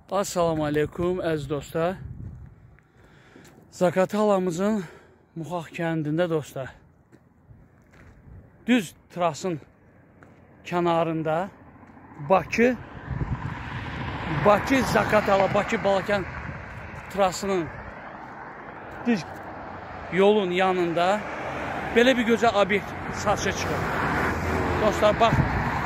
Assalamu aleykum əziz dostlar. Zaqatalamızın Muxaq kəndində dostlar. Düz trasın kənarında Bakı Zaqatala, Bakı Balakən trasının düz yolun yanında belə bir gözəl obyekt satışa çıxır. Dostlar bax.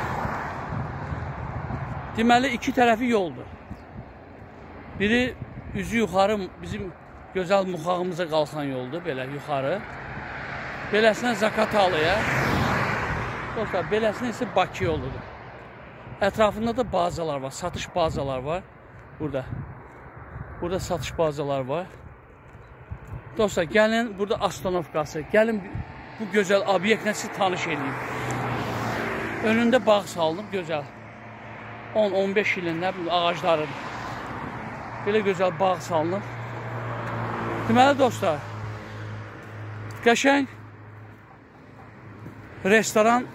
Deməli iki tərəfi yoldur. Biri üzü yuxarı bizim gözəl Muxağımıza qalxan yoldur, belə yuxarı. Beləsinə Zaqatalıya, dostlar, beləsinə isə Bakı yoludur. Ətrafında da bazalar var, satış bazalar var burada. Burada satış bazalar var. Dostlar, gəlin burada astanovkası, gəlin bu gözəl obyektlə sizi tanış edeyim. Önündə bağ salınıb, gözəl. 10-15 ilində ağacların. Belə gözəl bağ salınıb. Deməli dostlar, qəşəng restoran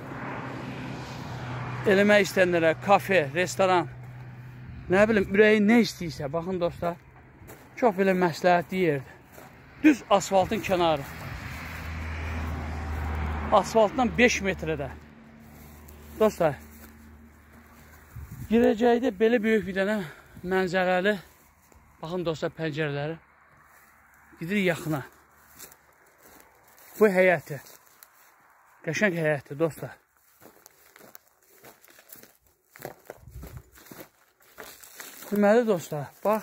eləmək istəyənlərə, kafe, restoran, nə bilim, ürəyi nə istəyirsə, baxın dostlar, çox belə məsləhətli yerdir. Düz asfaltın kənarı. Asfaltdan 5 metrədə. Dostlar, girəcəkdə belə böyük bir dənə mənzərəli, baxın dostlar, pəncərələri, gidirik yaxına. Bu həyəti, qəşəng həyəti dostlar. Deməli dostlar, bax,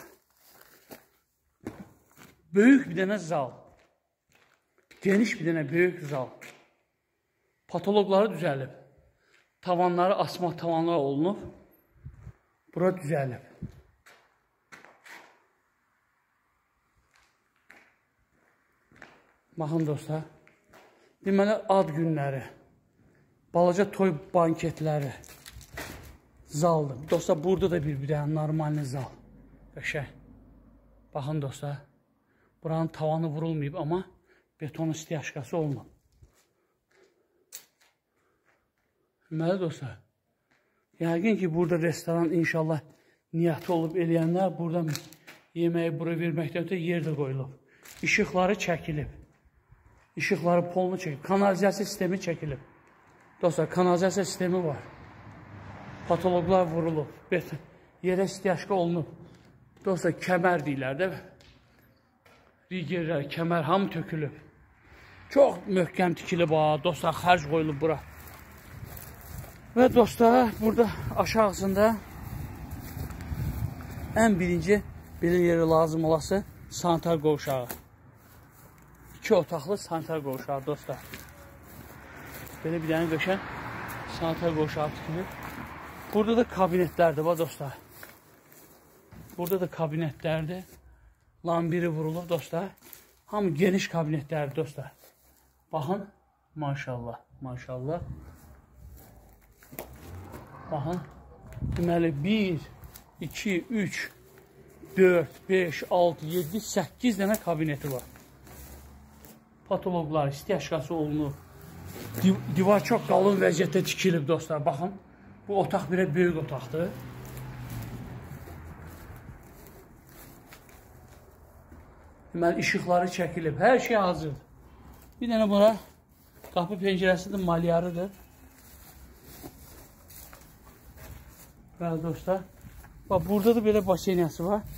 böyük bir dənə zal, geniş bir dənə böyük zal, patologları düzəlib, tavanları asma tavanlar olunub, bura düzəlib. Baxın dostlar, deməli ad günləri, balaca toy banketləri, zaldır. Dostlar, burada da bir dənə normalni zal, qəşəng. Baxın dostlar, buranın tavanı vurulmayıb, amma beton istiyaşkası olmab. Deməli dostlar, yəqin ki, burada restoran inşallah niyyəti olub eləyənlər buradan yeməyi bura verməkdən ötə yer də qoyulub. İşıqları çəkilib. İşıqları polunu çəkilib. Kanalizasiya sistemi çəkilib. Dostlar, kanalizasiya sistemi var. Patologlar vurulub. Yerə istiyaşqa olunub. Dostlar, kəmər deyirlər də. Rigerlər, kəmər hamı tökülüb. Çox möhkəm tikilib. Dostlar, xərc qoyulub bura. Və dostlar, burada aşağısında ən birinci belə yeri lazım olası sanitar qovşağı. 2 otaqlı sanitar qovşağı dostlar. Belə bir dənə qəşəng sanitar qovşağı tikilir. Burada da kabinetlərdir dostlar. Burada da kabinetlərdir. Lambiri vurulur dostlar. Hamı geniş kabinetlərdir dostlar. Baxın, maşallah, maşallah. Baxın, deməli 1, 2, 3, 4, 5, 6, 7, 8 dənə kabineti var. Patologlar, istiyaşqası olunur. Divar çox qalın vəziyyətdə tikilib dostlar. Baxın, bu otaq bir böyük otaqdır. Deməli, işıqları çəkilib, hər şey hazırdır. Bir dənə bura qapı pəncərəsidir, malyarıdır. Bəli dostlar, bax, burada da belə baseniyası var.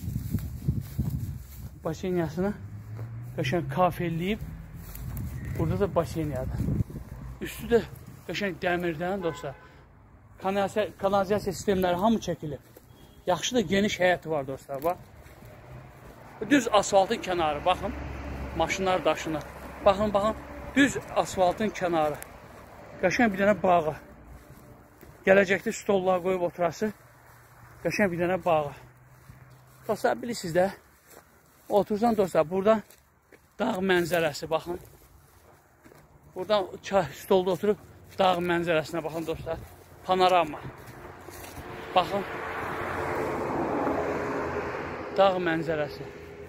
Baseniyasını qəşəng kafelləyib, burada da baseniyadır. Üstü də qəşəng dəmirdən dostlar. Kanalizasiya sistemləri hamı çəkilib. Yaxşı da geniş həyəti var dostlar, bax. Düz asfaltın kənarı, baxın, maşınlar daşınır. Baxın, baxın, düz asfaltın kənarı. Qəşəng bir dənə bağı. Gələcəkdə stollar qoyub oturası, qəşəng bir dənə bağı. Dostlar, bilirsiniz də, otursan dostlar, burada dağ mənzərəsi, baxın. Buradan stolda oturub dağ mənzərəsinə baxın dostlar. Panorama. Baxın. Dağ mənzərəsi.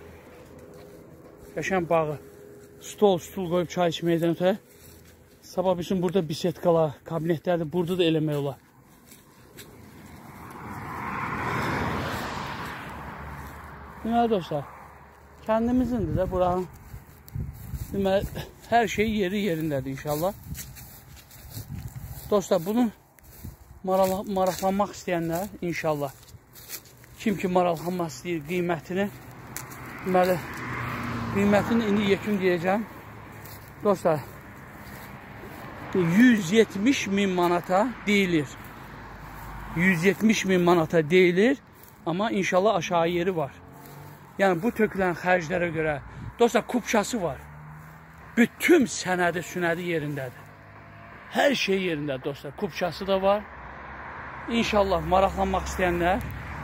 Qəşəng bağı. Stul qoyub çay içməkdən ötə. Sabah bizim burada bisetkalar, kabinetlərdir. Burada da eləmək olar. Deməli dostlar, kəndimizindir də buranın. Deməli, hər şey yeri yerindədir inşallah. Dostlar, bunu maraqlanmaq istəyənlər inşallah. Kim ki maraqlanmaq istəyir qiymətini, deməli, qiymətini indi yekun deyəcəm. Dostlar, 170.000 manata deyilir. 170.000 manata deyilir. Amma inşallah aşağı yeri var. Yəni bu tökülən xərclərə görə. Dostlar, kupçası var. Bütün sənədi, sünədi yerindədir. Hər şey yerindədir dostlar. Kupçası da var. İnşallah maraqlanmaq istəyənlər,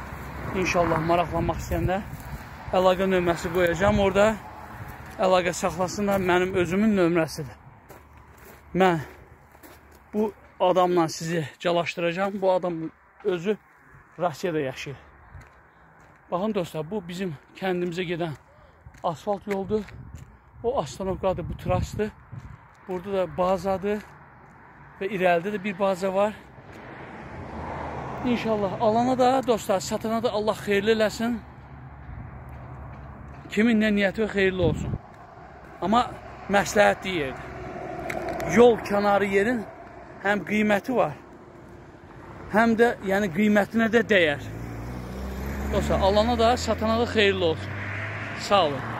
əlaqə nömrəsi qoyacağım orada. Əlaqə saxlasınlar, mənim özümün nömrəsidir. Mən bu adamla sizi calaşdıracağım. Bu adam özü Rusiyada yaşayır. Baxın dostlar, bu bizim kəndimizə gedən asfalt yoldur. O astanovkadır, bu trasdır. Burada da bazadır və irəlidə də bir baza var. İnşallah alana da dostlar, satana da Allah xeyirli eləsin. Kimin nə niyyəti xeyirli olsun. Amma məsləhətli yerdir. Yol kənarı yerin həm qiyməti var, həm də yəni qiymətinə də dəyər. Dostlar, alana da satana da xeyirli olsun. Sağ olun.